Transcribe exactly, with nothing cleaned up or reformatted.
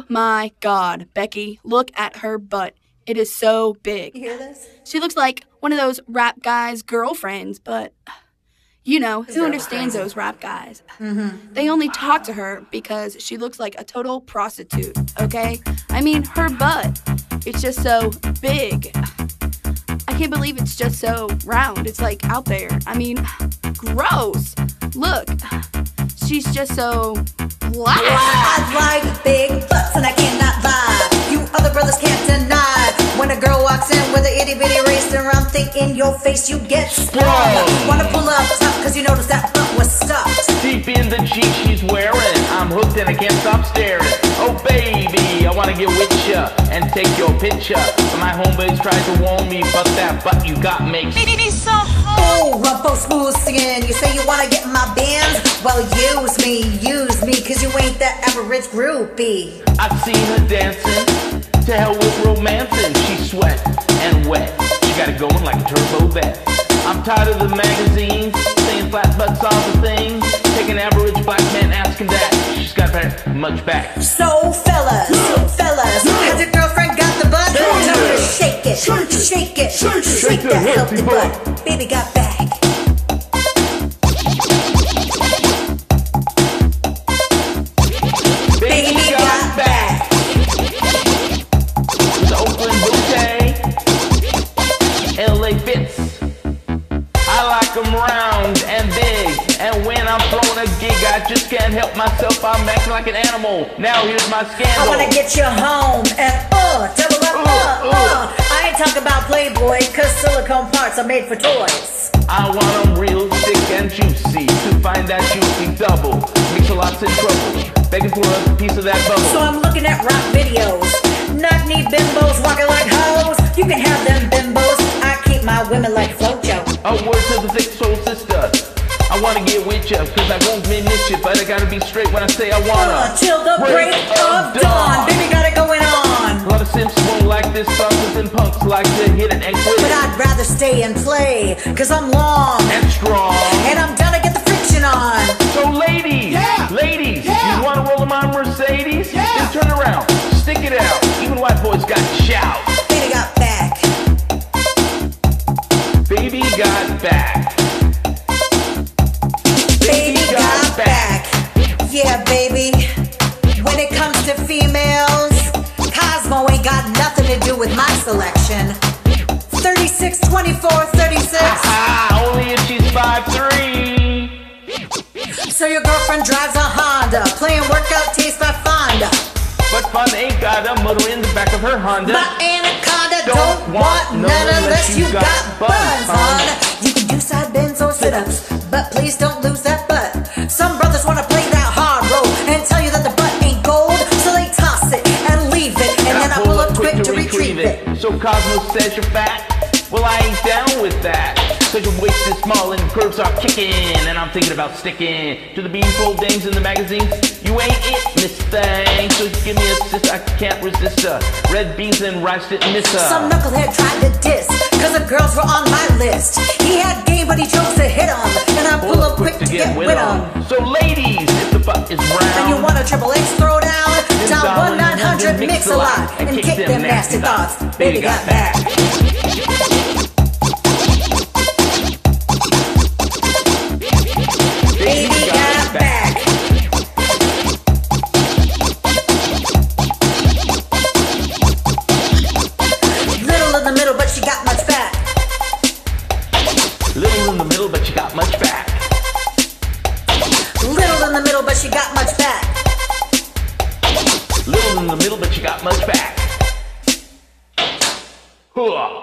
my God, Becky, look at her butt. It is so big. You hear this? She looks like one of those rap guys' girlfriends, but you know, who understands those rap guys? Mm-hmm. They only talk to her because she looks like a total prostitute, okay? I mean, her butt, it's just so big. I can't believe it's just so round. It's like out there. I mean, gross. Look, she's just so black. I like big butts and I cannot lie. You other brothers can't deny. When a girl walks in with an itty bitty waist around, think in your face you get sprung. Wanna pull up tough cause you notice that butt was stuffed. Deep in the jeans she's wearing, I'm hooked and I can't stop staring. Oh baby, I wanna get with ya and take your picture. But my homeboys tried to warn me, but that butt you got makes me so hot. Oh, rumpo smooth skin, you say you wanna get in my bands? Well, use me, use me, cause you ain't that average groupie. I've seen her dancing, to hell with romancing. She's sweat and wet, she got it going like a turbo vet. I'm tired of the magazines saying flat butts are the thing. Take an average black man, ask him that. She's got very much back. So fellas, fellas, has your girlfriend got the butt? Tell her to shake it, shake it, shake, shake that healthy butt. Baby got back. Baby got back. With the Oakland bouquet, L A fits. I like them round and big, and when I'm throwing a gig, I just can't help myself. I'm acting like an animal. Now here's my scandal. I wanna get you home and uh, double up, uh, uh. I ain't talking about Playboy, cause silicone parts are made for toys. I want them real thick and juicy. To find that juicy double, makes a lot's in trouble. Begging for a piece of that bubble. So I'm looking at rock videos. Knock-knee bimbos walking like hoes. You can have them bimbos. I keep my women like Flojo. A word to the thick soul sister. I wanna get with ya, cause I won't miss you, but I gotta be straight when I say I wanna. Uh, till the break, break of dawn. dawn. Baby got it going on. A lot of simps won't like this song, and punks like to hit it and quit. But I'd rather stay and play, cause I'm long and strong, and I'm gonna get the friction on. So ladies, yeah. ladies, yeah. you wanna roll in my Mercedes? Yeah. Then turn around, stick it out. Even white boys got shout. Baby got back. Baby got back. Baby got back. Yeah, baby. When it comes to females, Cosmo ain't got nothing to do with my selection. thirty-six, twenty-four, thirty-six. Ah, only if she's five three. So your girlfriend drives a Honda, playing workout taste by Fonda. But fun ain't got a motor in the back of her Honda. My anaconda don't, don't want none unless you got, got buns, hon. You can do side bends or sit-ups, but please don't lose that butt. Some brothers wanna play that hard road and tell you that the butt ain't gold, so they toss it and leave it, and, and then I pull up quick to retrieve it. it. So Cosmo says you're fat? Well, I ain't down with that. Cause your waist is small and curves are kicking, and I'm thinking about sticking to the beanpole dames in the magazines. You ain't it, Miss Thing. So give me a sis, I can't resist her. Red beans and rice didn't miss her. Some knucklehead tried to diss, cause the girls were on my list. He had game, but he chose to hit them, and I pull up quick to get with him. So ladies, if the butt is brown and you want a triple X throwdown, dial one nine hundred mix a lot and kick them nasty thoughts. Baby got back. Baby got back. Little in the middle, but she got much back. Little in the middle, but she got much back. Little in the middle, but she got much back. Little in the middle, but she got much back. Hooah.